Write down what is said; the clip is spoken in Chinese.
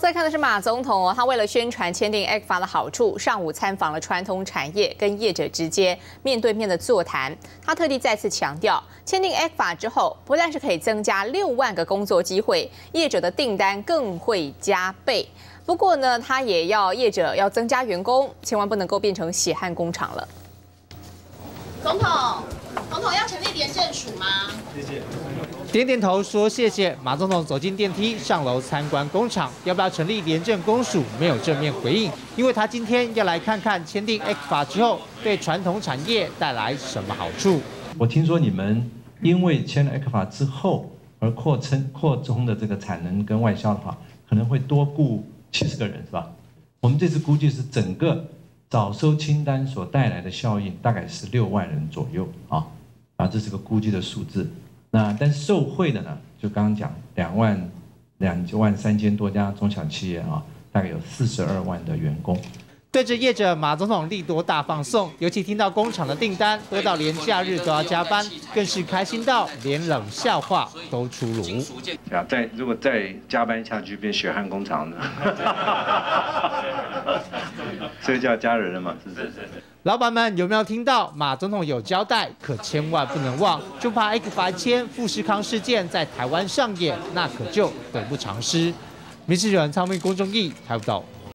再看的是马总统哦，他为了宣传签订 ECFA 的好处，上午参访了传统产业，跟业者直接面对面的座谈。他特地再次强调，签订 ECFA 之后，不但是可以增加6万个工作机会，业者的订单更会加倍。不过呢，他也要业者要增加员工，千万不能够变成血汗工厂了。 总统要成立廉政署吗？ 谢谢。 点点头说谢谢。马总统走进电梯上楼参观工厂，要不要成立廉政公署没有正面回应，因为他今天要来看看签订 ECFA 之后对传统产业带来什么好处。 我听说你们因为签了 ECFA 之后而扩充的这个产能跟外销的话，可能会多雇70个人，是吧？我们这次估计是整个早收清单所带来的效应大概是6万人左右啊，这是个估计的数字。那但是受惠的呢，就刚刚讲2万3000多家中小企业啊，大概有42万的员工。 对着业者，马总统利多大放送，尤其听到工厂的订单多到连假日都要加班，更是开心到连冷笑话都出炉。 如果再加班下去，变血汗工厂呢？所以就要加人了嘛，是不是？ 老板们有没有听到？马总统有交代，可千万不能忘，就怕 ECFA 签富士康事件在台湾上演，那可就得不偿失。民视新闻曹明公众议台报道。